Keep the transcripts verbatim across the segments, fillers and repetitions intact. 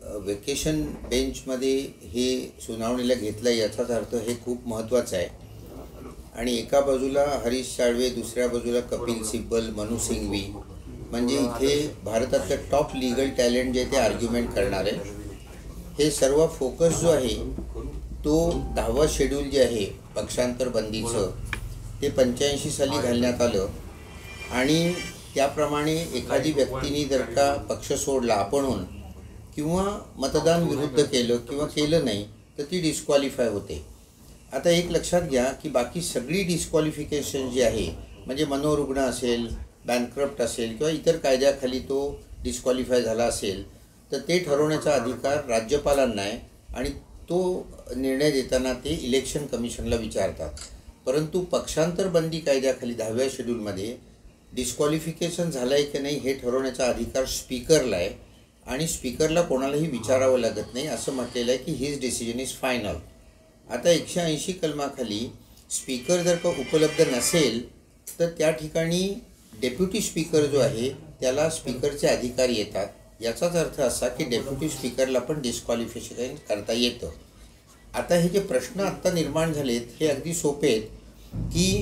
Vacation बेंचमध्ये हे सुनावणीला घेतलं याचाच अर्थ हे खूप महत्त्वाचं आहे. आणि एका बाजूला हरीश साळवे, दुसऱ्या बाजूला कपिल सिब्बल, मनू सिंघवी, म्हणजे इथे भारतातलं टॉप लीगल टॅलेंट जे ते आर्ग्युमेंट करणार आहे. हे सर्व फोकस जो आहे तो दहावं शेड्यूल जे आहे पक्षांतर बंदीचं ते पंच्याऐंशी साली घालण्यात आलं. आणि त्याप्रमाणे एखादी व्यक्तीने जर का पक्ष सोडला आपणहून किंवा मतदान विरुद्ध केलं किंवा केलं नाही तर ती डिस्क्वालिफाय होते. आता एक लक्षात घ्या की बाकी सगळी डिस्क्वालिफिकेशन जी आहे, म्हणजे मनोरुग्ण असेल, बँकक्रप्ट असेल किंवा इतर कायद्याखाली तो डिस्क्वालिफाय झाला असेल तर ते ठरवण्याचा अधिकार राज्यपालांना आहे आणि तो निर्णय देताना ते इलेक्शन कमिशनला विचारतात. परंतु पक्षांतर बंदी कायद्याखाली दहाव्या शेड्यूलमध्ये डिस्क्वालिफिकेशन झालं आहे की नाही हे ठरवण्याचा अधिकार स्पीकरला आहे आणि स्पीकरला कोणालाही विचारावं लागत नाही. असं म्हटलेलं आहे की हिज डिसिजन इज फायनल. आता एकशे ऐंशी कलमाखाली स्पीकर जर का उपलब्ध नसेल तर त्या ठिकाणी डेप्युटी स्पीकर जो आहे त्याला स्पीकरचे अधिकार येतात. याचाच अर्थ असा की डेप्युटी स्पीकरला पण डिस्क्वालिफिकेशन करता येतं. आता हे जे प्रश्न आत्ता निर्माण झालेत हे अगदी सोपे आहेत की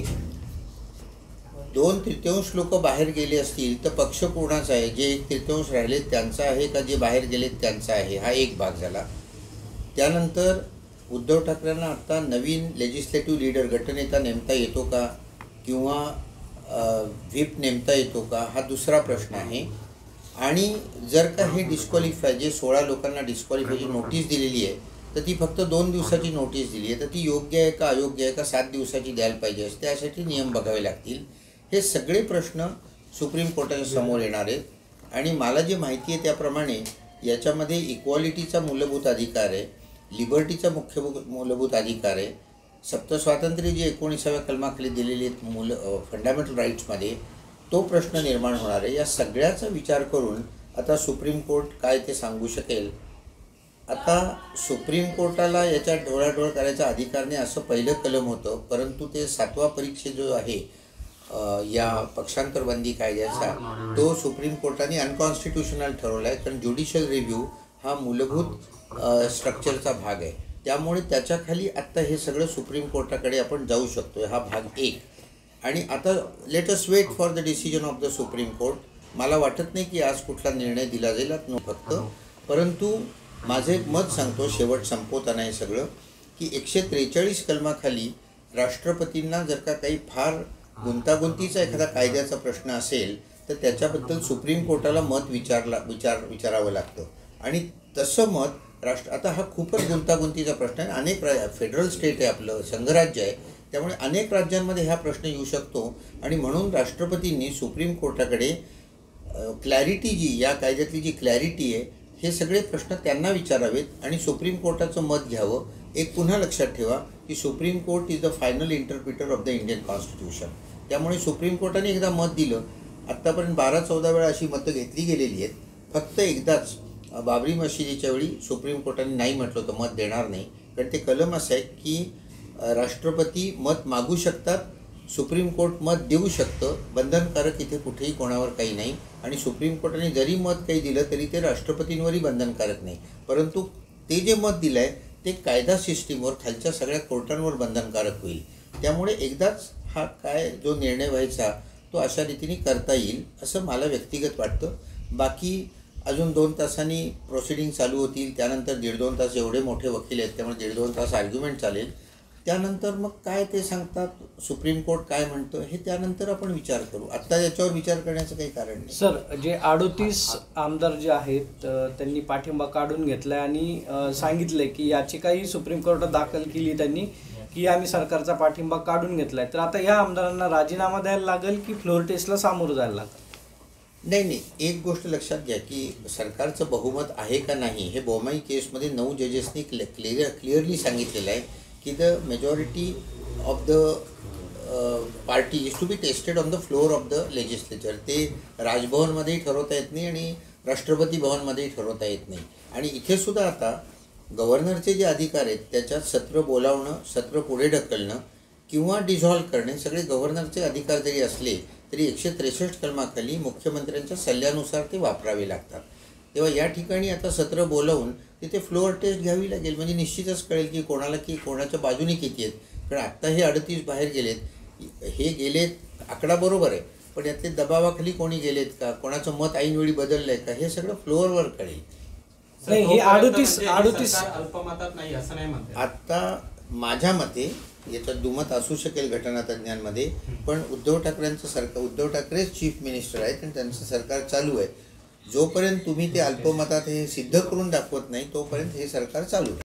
दोन तृतीयांश लोक बाहेर गेले असतील तर पक्ष कोणाचा आहे, जे एक तृतीयांश राहिलेत त्यांचा आहे का जे बाहेर गेलेत त्यांचा आहे, हा एक भाग झाला. त्यानंतर उद्धव ठाकरेंना आत्ता नवीन लेजिस्लेटिव्ह लीडर गटनेता नेमता येतो का किंवा व्हीप नेमता येतो का, हा दुसरा प्रश्न आहे. आणि जर का हे डिस्क्वालिफाय जे सोळा लोकांना डिस्क्वालिफायची नोटीस दिलेली आहे तर ती फक्त दोन दिवसाची नोटीस दिली आहे तर ती योग्य आहे का अयोग्य आहे का सात दिवसाची द्यायला पाहिजे असते, त्यासाठी नियम बघावे लागतील. हे सगळे प्रश्न सुप्रीम कोर्टाच्या समोर येणार आहेत. आणि मला जे माहिती आहे त्याप्रमाणे याच्यामध्ये इक्वालिटीचा मूलभूत अधिकार आहे, लिबर्टीचा मुख्य मूलभूत अधिकार आहे, सप्तस्वातंत्र्य जे एकोणीसाव्या कलमाखाली दिलेले आहेत मूल फंडामेंटल राईट्समध्ये, तो प्रश्न निर्माण होणार आहे. या सगळ्याचा विचार करून आता सुप्रीम कोर्ट काय ते सांगू शकेल. आता सुप्रीम कोर्टाला याच्यात ढवळाढवळ करायचा अधिकार नाही असं पहिलं कलम होतं, परंतु ते सातवा परीक्षा जो आहे या पक्षांतर बंदी कायद्याचा तो सुप्रीम कोर्टाने अनकॉन्स्टिट्युशनल ठरवला आहे. कारण ज्युडिशियल रिव्ह्यू हा मूलभूत स्ट्रक्चरचा भाग आहे, त्यामुळे त्याच्याखाली आत्ता हे सगळं सुप्रीम कोर्टाकडे आपण जाऊ शकतो. हा भाग एक. आणि आता let us wait for the decision of the supreme court. मला वाटत नाही की आज कुठला निर्णय दिला जाईल नो फक्त, परंतु माझं एक मत सांगतो शेवट संपवताना हे सगळं की एकशे त्रेचाळीस कलमाखाली राष्ट्रपतींना जर का काही फार गुंतागुंतीचा एखादा कायद्याचा प्रश्न असेल तर त्याच्याबद्दल सुप्रीम कोर्टाला मत विचारला विचार विचारावं लागतं. आणि तसं मत राष्ट्र आता हा खूपच गुंतागुंतीचा प्रश्न आहे. अनेक रा फेडरल स्टेट आहे, आपलं संघराज्य आहे, त्यामुळे अनेक राज्यांमध्ये हा प्रश्न येऊ शकतो. आणि म्हणून राष्ट्रपतींनी सुप्रीम कोर्टाकडे क्लॅरिटी जी या कायद्यातली जी क्लॅरिटी आहे हे सगळे प्रश्न त्यांना विचारावेत आणि सुप्रीम कोर्टाचं मत घ्यावं. एक पुन्हा लक्षात ठेवा की supreme court is the final interpreter of the Indian constitution. त्यामुळे सुप्रीम कोर्टाने एकदा मत दिलं. आत्तापर्यंत बारा चौदा वेळा अशी मतं घेतली गेलेली आहेत. फक्त एकदाच बाबरी मशिदीच्या वेळी सुप्रीम कोर्टाने नाही म्हटलं होतं मत देणार नाही, कारण ते कलम असं आहे की राष्ट्रपती मत मागू शकतात, सुप्रीम कोर्ट मत देऊ शकतं, बंधनकारक इथे कुठेही कोणावर काही नाही. आणि सुप्रीम कोर्टाने जरी मत काही दिलं तरी ते राष्ट्रपतींवरही बंधनकारक नाही, परंतु ते जे मत दिलं आहे ते कायदा सिस्टीमवर खालच्या सगळ्या कोर्टांवर बंधनकारक होईल. त्यामुळे एकदाच हा काय जो निर्णय व्हायचा तो अशा रीतीने करता येईल असं मला व्यक्तिगत वाटतं. बाकी अजून दोन तासांनी प्रोसिडिंग चालू होतील, त्यानंतर दीड दोन तास एवढे मोठे वकील आहेत त्यामुळे दीड दोन तास आर्ग्युमेंट चालेल. त्यानंतर मग काय ते सांगतात, सुप्रीम कोर्ट काय म्हणतं हे त्यानंतर आपण विचार करू. आत्ता याच्यावर विचार करण्याचं काही कारण नाही. सर, जे अडोतीस आमदार जे आहेत त्यांनी पाठिंबा काढून घेतलाय आणि सांगितलंय की याचिकाही सुप्रीम कोर्टात दाखल केली त्यांनी की आम्ही सरकारचा पाठिंबा काढून घेतलाय, तर आता या आमदारांना राजीनामा द्यायला लागेल की फ्लोअर टेस्टला सामोरं जायला लागेल? नाही नाही एक गोष्ट लक्षात घ्या की सरकारचं बहुमत आहे का नाही हे बोमाई केसमध्ये नऊ जजेसनी क्लिअर क्लिअरली सांगितलेलं आहे की the majority of the party is to be tested on the floor of the legislature. ते राजभवनमध्येही ठरवता येत नाही आणि राष्ट्रपती भवनमध्येही ठरवता येत नाही. आणि इथे सुद्धा आता गव्हर्नरचे जे अधिकार आहेत त्याच्यात सत्र बोलावणं, सत्र पुढे ढकलणं किंवा डिझॉल्व करणे सगळे गव्हर्नरचे अधिकार जरी असले तरी एकशे त्रेसष्ट कलमाखाली मुख्यमंत्र्यांच्या सल्ल्यानुसार ते वापरावे लागतात. तेव्हा या ठिकाणी आता सत्र बोलावून तिथे फ्लोअर टेस्ट घ्यावी लागेल, म्हणजे निश्चितच कळेल की कोणाला की कोणाच्या बाजूने किती आहेत. कारण आत्ता हे अडतीस बाहेर गेलेत, हे गेलेत, आकडा बरोबर आहे, पण यातले दबावाखाली कोणी गेलेत का, कोणाचं मत ऐनवेळी बदललं आहे का, हे सगळं फ्लोअरवर कळेल. नाही, हे अडतीस अडतीस अल्पमतात नाही असं नाही म्हणते. आत्ता माझ्या मते याच्यात दुमत असू शकेल घटनातज्ञांमध्ये, पण उद्धव ठाकरेंचं सरकार, उद्धव ठाकरेच चीफ मिनिस्टर आहेत आणि त्यांचं सरकार चालू आहे. जोपर्यंत तुम्ही ते अल्पमतात हे सिद्ध करून दाखवत नाही तोपर्यंत हे सरकार चालू आहे.